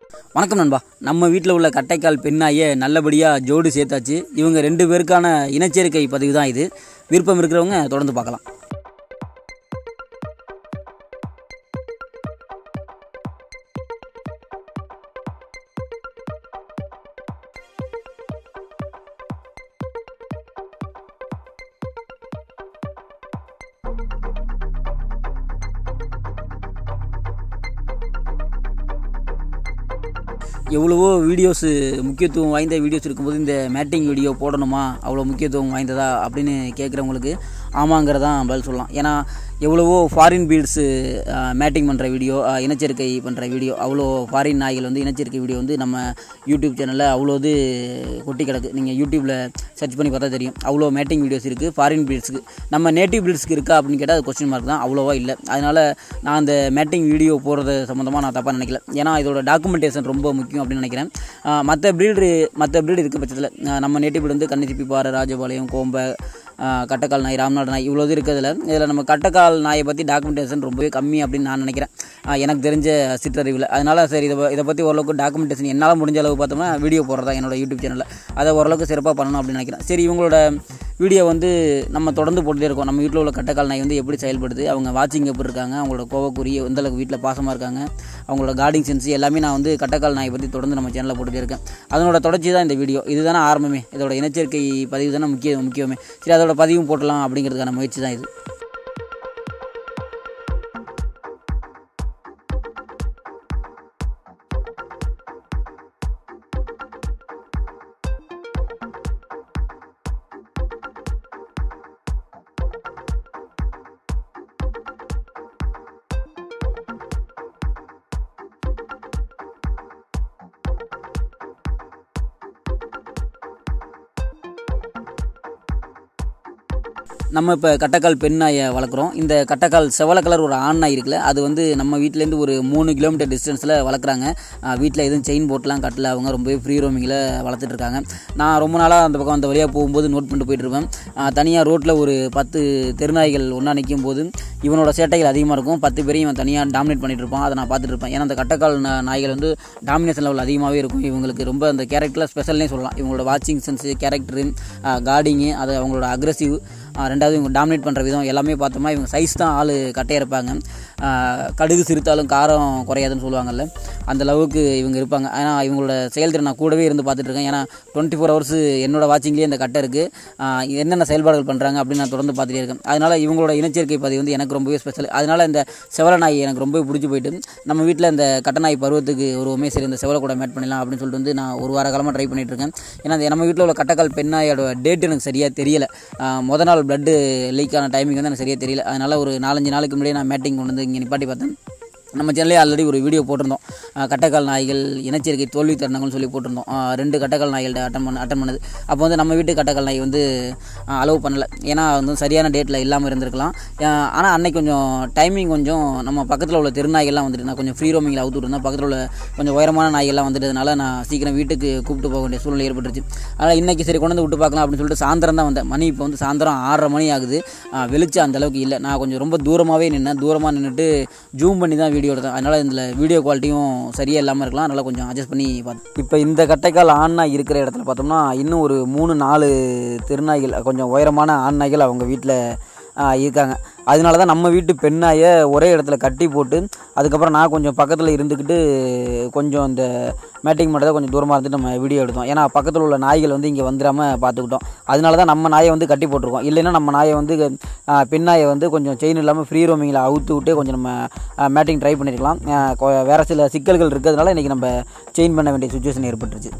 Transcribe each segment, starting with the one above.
வணக்கம் நண்பா. நம்ம வீட்டில் உள்ள கட்டைக்கால் பெண்ணாயை நல்லபடியாக ஜோடி சேர்த்தாச்சு. இவங்க 2 பேருக்கான இனச்சேர்க்கை பதிவு தான் இது. விருப்பம் இருக்கிறவங்க தொடர்ந்து பார்க்கலாம். எவ்வளவோ வீடியோஸு முக்கியத்துவம் வாய்ந்த வீடியோஸ் இருக்கும்போது இந்த மேட்டிங் வீடியோ போடணுமா, அவ்வளோ முக்கியத்துவம் வாய்ந்ததா அப்படின்னு கேட்குறவங்களுக்கு ஆமாங்கிறதான் பதில் சொல்லலாம். ஏன்னா எவ்வளவோ ஃபாரின் பீல்ட்ஸு மேட்டிங் பண்ணுற வீடியோ, இனச்சேர்க்கை பண்ணுற வீடியோ, அவ்வளோ ஃபாரின் நாய்கள் வந்து இனச்சேர்க்கை வீடியோ வந்து நம்ம யூடியூப் சேனலில் அவ்வளோ இது கொட்டி கிடக்கு. நீங்கள் யூடியூப்பில் சர்ச் பண்ணி பார்த்தா தெரியும். அவ்வளோ மேட்டிங் வீடியோஸ் இருக்குது ஃபாரின் பீல்ட்ஸுக்கு. நம்ம நேட்டிவ் பீல்ட்ஸ்க்கு இருக்கா அப்படின்னு கேட்டால் அது கொஸ்டின் மார்க் தான், அவ்வளோவா இல்லை. அதனால் நான் அந்த மேட்டிங் வீடியோ போடுறது சம்மந்தமாக நான் தப்பாக நினைக்கல. ஏன்னா இதோட டாக்குமெண்டேஷன் ரொம்ப முக்கியம் அப்படின்னு நினைக்கிறேன். மற்ற ப்ரீடு இருக்க பட்சத்தில் நம்ம நேட்டிவ் பீல்டு வந்து கன்னிசிப்பி, பாறை, ராஜபாளையம், கோம்பை, கட்டைக்கால் நாய், ராம்நாடு நாய், இவ்வளோ இது இருக்கிறதுல இதில் நம்ம கட்டைக்கால் நாயை பற்றி டாக்குமெண்டேஷன் ரொம்பவே கம்மி அப்படின்னு நான் நினைக்கிறேன், எனக்கு தெரிஞ்ச சிற்றறிவில். அதனால் சரி இதை பற்றி ஓரளவுக்கு டாக்குமெண்டேஷன் என்னால் முடிஞ்ச அளவு பார்த்தோம்னா வீடியோ போடுறதா என்னோடய யூடியூப் சேனலில் அதை ஓரளவுக்கு சிறப்பாக பண்ணணும் அப்படின்னு நினைக்கிறேன். சரி, இவங்களோட வீடியோ வந்து நம்ம தொடர்ந்து போட்டுகிட்டே இருக்கோம். நம்ம வீட்டில் உள்ள கட்டைக்கால் நாய் வந்து எப்படி செயல்படுது, அவங்க வாட்சிங் எப்படி இருக்காங்க, அவங்களோட கோவக்குறி எந்தளவுக்கு வீட்டில் பாசமாக இருக்காங்க, அவங்களோட கார்டிங் சென்ஸ் எல்லாமே நான் வந்து கட்டைக்கால் நாயை பற்றி தொடர்ந்து நம்ம சேனலில் போட்டுகிட்டே இருக்கேன். அதனோட தொடர்ச்சி தான் இந்த வீடியோ. இதுதானே ஆரம்பமே, இதோட இனச்சேர்க்கை பதிவு தானே முக்கியமே. சரி, அதோட பதிவும் போட்டலாம் அப்படிங்கிறதுக்கான முயற்சி தான் இது. நம்ம இப்போ கட்டைக்கால் பெண் நாயை வளர்க்குறோம். இந்த கட்டைக்கால் செவலை கலர் ஒரு ஆண் நாய் இருக்குல்ல, அது வந்து நம்ம வீட்டிலேருந்து ஒரு 3 கிலோமீட்டர் டிஸ்டன்ஸில் வளர்க்குறாங்க. வீட்டில் எதுவும் செயின் போட்டெலாம் கட்டல, அவங்க ரொம்பவே ஃப்ரீ ரோமிங்கில் வளர்த்துட்ருக்காங்க. நான் ரொம்ப நாளாக அந்த பக்கம் அந்த வழியாக போகும்போது நோட் பண்ணிட்டு போயிட்டுருப்பேன். தனியாக ரோட்டில் ஒரு 10 தெருநாய்கள் ஒன்றா நிற்கும் போது இவனோட சேட்டைகள் அதிகமாக இருக்கும். 10 பேரையும் இவன் தனியாக டாமினேட் பண்ணிட்டு இருப்பான். அதை நான் பார்த்துட்டு இருப்பேன். ஏன்னா அந்த கட்டைக்கால் நாய்கள் வந்து டாமினேஷன் லெவல் அதிகமாகவே இருக்கும். இவங்களுக்கு ரொம்ப அந்த கேரக்டரில் ஸ்பெஷல்னே சொல்லலாம். இவங்களோட வாட்சிங் சென்ஸு, கேரக்டரு, கார்டிங்கு, அது அவங்களோட அக்ரெசிவ், ரெண்டாவது இவங்க டாமினேட் பண்ணுற விதம் எல்லாமே பார்த்தோம்னா இவங்க சைஸ் தான் ஆள் கட்டையாக இருப்பாங்க. கடுகு சிரித்தாலும் காரம் குறையாதுன்னு சொல்லுவாங்கல்ல, அந்த அளவுக்கு இவங்க இருப்பாங்க. ஆனால் இவங்களோட செயல்திறன் நான் கூடவே இருந்து பார்த்துட்ருக்கேன். ஏன்னா 24 ஹவர்ஸ் என்னோட வாட்சிங்லேயே இந்த கட்டை இருக்குது. என்னென்ன செயல்பாடுகள் பண்ணுறாங்க அப்படின்னு நான் தொடர்ந்து பார்த்துட்டே இருக்கேன். அதனால் இவங்களோட இனச்சேர்க்கை பதிவு வந்து எனக்கு ரொம்பவே ஸ்பெஷல். அதனால் இந்த செவலை நாய் எனக்கு ரொம்பவே பிடிச்சி போயிட்டு நம்ம வீட்டில் இந்த கட்டை நாய் பருவத்துக்கு ஒருவுமே சரி இந்த செவலை கூட மேட் பண்ணிடலாம் அப்படின்னு சொல்லிட்டு வந்து நான் ஒரு வார காலமாக ட்ரை பண்ணிகிட்ருக்கேன். ஏன்னா நம்ம வீட்டில் உள்ள கட்டைக்கால் பெண்ணாயோட டேட் எனக்கு சரியாக தெரியலை. மொதல் நாள் பிளட்டு லீக்கான டைமிங் வந்து எனக்கு சரியாக தெரியல. அதனால் ஒரு 4-5 நாளுக்கு முன்னாடியே நான் மேட்டிங் கொண்டு வந்து இங்கே நிப்பாட்டி பார்த்தேன். நம்ம சேனலே ஆல்ரெடி ஒரு வீடியோ போட்டிருந்தோம், கட்டைக்கால் நாய்கள் இனச்சேர்க்கை தோல்வி தருணங்கள்னு சொல்லி போட்டிருந்தோம். 2 கட்டைக்கால் நாய்கள்ட்ட அட்டன் பண்ணது. அப்போ வந்து நம்ம வீட்டு கட்டைக்கால் நாய் வந்து அலோவ் பண்ணலை. ஏன்னா வந்து சரியான டேட்டில் இல்லாமல் இருந்திருக்கலாம். ஆனால் அன்னைக்கு கொஞ்சம் டைமிங் கொஞ்சம் நம்ம பக்கத்தில் உள்ள தெருநாய்கள்லாம் வந்துட்டு நான் கொஞ்சம் ஃப்ரீ ரோமிங்கில் அவுத்து விட்டுருந்தேன். பக்கத்தில் உள்ள கொஞ்சம் உயரமான நாய்கள்லாம் வந்துட்டதுனால நான் சீக்கிரம் வீட்டுக்கு கூப்பிட்டு போக வேண்டிய சூழ்நிலை ஏற்பட்டுருச்சு. அதனால் இன்றைக்கி சரி கொண்டு வந்து விட்டு பார்க்கலாம் அப்படின்னு சொல்லிட்டு சாயந்தரம் தான் வந்தேன். மணி இப்போ வந்து சாயந்தரம் 6:30 மணி ஆகுது. வெளிச்சம் அந்தளவுக்கு இல்லை. நான் கொஞ்சம் ரொம்ப தூரமாகவே நின்றுட்டு ஜூம் பண்ணி தான் வீடியோ எடுத்தேன். அதனால் இதில் வீடியோ குவாலிட்டியும் சரியாக இல்லாமல் இருக்கலாம். அதனால் கொஞ்சம் அட்ஜஸ்ட் பண்ணி பார்த்தேன். இப்போ இந்த கட்டைக்கால் ஆண் நாய் இருக்கிற இடத்துல பார்த்தோம்னா இன்னும் ஒரு 3-4 தெருநாய்கள், கொஞ்சம் உயரமான ஆண் நாய்கள் அவங்க வீட்டில் இருக்காங்க. அதனால தான் நம்ம வீட்டு பெண்ணாயை ஒரே இடத்துல கட்டி போட்டு அதுக்கப்புறம் நான் கொஞ்சம் பக்கத்தில் இருந்துக்கிட்டு கொஞ்சம் இந்த மேட்டிங் பண்ணுறதை கொஞ்சம் தூரமாக இருந்துட்டு நம்ம வீடியோ எடுத்தோம். ஏன்னா பக்கத்தில் உள்ள நாய்கள் வந்து இங்கே வந்துடாமல் பார்த்துக்கிட்டோம். அதனால தான் நம்ம நாயை வந்து கட்டி போட்டிருக்கோம். இல்லைன்னா நம்ம நாயை வந்து பெண்ணாயை வந்து கொஞ்சம் செயின் இல்லாமல் ஃப்ரீ ரோமிங்கில் அவுத்து விட்டு கொஞ்சம் நம்ம மேட்டிங் ட்ரை பண்ணியிருக்கலாம். வேறு சில சிக்கல்கள் இருக்கிறதுனால இன்றைக்கி நம்ம செயின் பண்ண வேண்டிய சுச்சுவேஷன் ஏற்பட்டுருச்சு.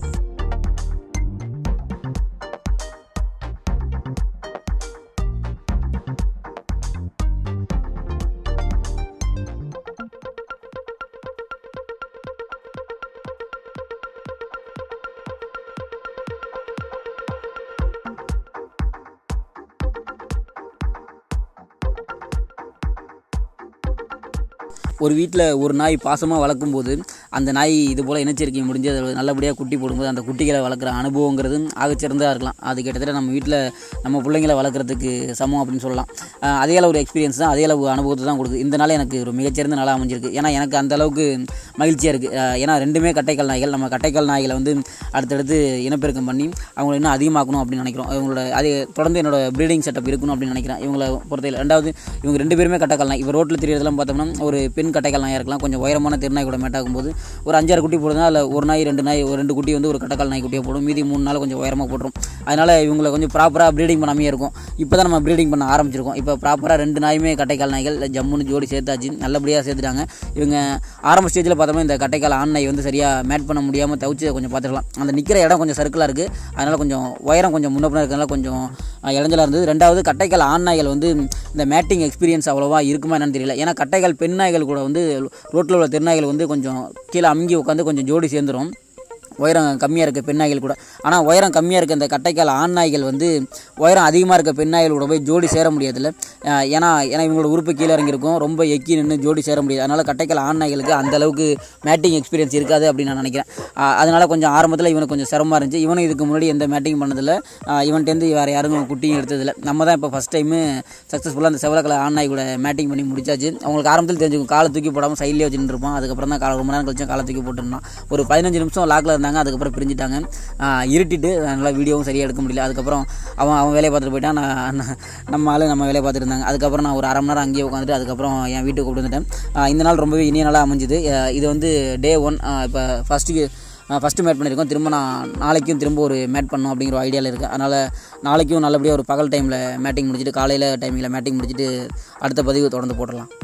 ஒரு வீட்டில் ஒரு நாய் பாசமாக வளர்க்கும்போது அந்த நாய் இது போல் இனச்சேர்க்கை முடிஞ்சு அது நல்லபடியாக குட்டி போடும்போது அந்த குட்டிகளை வளர்க்குற அனுபவங்கிறது ஆகச்சிறந்ததாக இருக்கலாம். அது கிட்டத்தட்ட நம்ம வீட்டில் நம்ம பிள்ளைங்களை வளர்க்குறதுக்கு சமம் அப்படின்னு சொல்லலாம். அதே அளவு ஒரு எக்ஸ்பீரியன்ஸ் தான், அதே அளவு அனுபவத்தை தான் கொடுக்குது. இந்த நாள் எனக்கு ஒரு மிகச்சிறந்த நாளாக அமைஞ்சிருக்கு. ஏன்னா எனக்கு அந்த அளவுக்கு மகிழ்ச்சியாக இருக்குது. ஏன்னா ரெண்டுமே கட்டைக்கால் நாய்கள். நம்ம கட்டைக்கால் நாய்களை வந்து அடுத்தடுத்து இனப்பெருக்கம் பண்ணி அவங்களை இன்னும் அதிகமாக்கணும் அப்படின்னு நினைக்கிறோம். இவங்களோட அது தொடர்ந்து என்னோட ப்ரீடிங் செட்டப் இருக்கணும் அப்படின்னு நினைக்கிறேன் இவங்களை பொறுத்தையில். ரெண்டாவது இவங்க 2 பேருமே கட்டைக்கால் நாய். இப்போ ரோட்டில் தெரியறதெல்லாம் பார்த்தோம்னா ஒரு பெண் கட்டைக்கால் நாயாக இருக்கலாம், கொஞ்சம் உயரமான தெருநாய் கூட மேட்டாகும் போது ஒரு 5-6 குட்டி போடுதுனா அதில் ஒரு நாய் 2 குட்டி வந்து ஒரு கட்டைக்கால் நாய் குட்டியாக போடும், மீதி 3 நாள் கொஞ்சம் உயரமாக போட்டுரும். அதனால் இவங்களை கொஞ்சம் ப்ராப்பராக ப்ரீடிங் பண்ணாமே இருக்கும். இப்போ தான் நம்ம ப்ரீடிங் பண்ண ஆரம்பிச்சிருக்கோம். இப்போ ப்ராப்பராக 2 நாயுமே கட்டைக்கால் நாய்கள் ஜம்முன்னு ஜோடி சேர்த்தாச்சு, நல்லபடியாக சேர்த்துட்டாங்க. இவங்க ஆரம்ப ஸ்டேஜில் பார்த்தோம்னா இந்த கட்டைக்கால் ஆண் நாய் வந்து சரியாக மேட் பண்ண முடியாமல் தவிச்சு கொஞ்சம் பார்த்துக்கலாம். அந்த நிற்கிற இடம் கொஞ்சம் சர்க்கிளாக இருக்குது, அதனால் கொஞ்சம் உயரம் கொஞ்சம் முன்னப்பின இருக்கிறதுனால கொஞ்சம் இளைஞலாக இருந்தது. ரெண்டாவது கட்டைக்கால் ஆண் நாய்கள் வந்து இந்த மேட்டிங் எக்ஸ்பீரியன்ஸ் அவ்வளோவா இருக்குமா என்னன்னு தெரியல. ஏன்னா கட்டைக்கால் பெண் நாய்கள் கூட வந்து ரோட்டில் உள்ள தெருநாய்கள் வந்து கொஞ்சம் கீழே அமுங்கி உட்காந்து கொஞ்சம் ஜோடி சேர்ந்துடும், உயரம் கம்மியாக இருக்க பெண் நாய்கள் கூட. ஆனால் உயரம் கம்மியாக இருக்க இந்த கட்டைக்கால் ஆண் நாய்கள் வந்து உயரம் அதிகமாக இருக்க பெண் நாய்கள் கூட போய் ஜோடி சேர முடியாதுல்ல. ஏன்னா இவங்களோட உறுப்பு கீழே இறங்கியிருக்கும், ரொம்ப எக்கி நின்று ஜோடி சேர முடியாது. அதனால் கட்டைக்கால் ஆண் நாய்களுக்கு அந்தளவுக்கு மேட்டிங் எக்ஸ்பீரியன்ஸ் இருக்காது அப்படின்னு நான் நினைக்கிறேன். அதனால் கொஞ்சம் ஆரம்பத்தில் இவனுக்கு கொஞ்சம் சிரமமாக இருந்துச்சு. இவனும் இதுக்கு முன்னாடி எந்த மேட்டிங் பண்ணதில்லை, இவன்ட்டேருந்து வேறு யாரும் குட்டியும் எடுத்ததில்லை. நம்ம தான் இப்போ ஃபஸ்ட் டைமு சக்ஸஸ்ஃபுல்லாக அந்த செவல கலர் ஆண் நாய் கூட மேட்டிங் பண்ணி முடிச்சாச்சு. அவங்களுக்கு ஆரம்பத்தில் தெரிஞ்சுக்கும், காலை தூக்கி போடாமல் சைட்லேயே வச்சுட்டு இருப்பான். அதுக்கப்புறம் தான் ரொம்ப நேரம் கழிச்சு காலை தூக்கி போட்டுருந்தான். ஒரு 15 நிமிஷம் லாக்கில் இருந்தாங்க, அதுக்கப்புறம் பிரிஞ்சுட்டாங்க. இருட்டிட்டு நல்லா வீடியோவும் சரியாக எடுக்க முடியல. அதுக்கப்புறம் அவன் வேலையை பார்த்துட்டு போயிட்டான், நம்ம வேலையை பார்த்துட்டு இருந்தாங்க. அதுக்கப்புறம் நான் ஒரு அரை மணி நேரம் அங்கேயே உட்காந்துட்டு அதுக்கப்புறம் என் வீட்டுக்கு கூப்பிட்டு வந்துட்டேன். இந்த நாள் ரொம்பவே இனிய நாளாக அமைஞ்சுது. இது வந்து டே 1. இப்போ ஃபஸ்ட்டு மேட் பண்ணியிருக்கோம். திரும்ப நான் நாளைக்கும் திரும்ப ஒரு மேட் பண்ணணும் அப்படிங்கிற ஒரு ஐடியாவில் இருக்குது. அதனால் நாளைக்கும் நல்லபடியாக ஒரு பகல் டைமில் மேட்டிங் முடிச்சுட்டு காலையில் டைமில் மேட்டிங் முடிச்சுட்டு அடுத்த பதிவு தொடர்ந்து போடலாம்.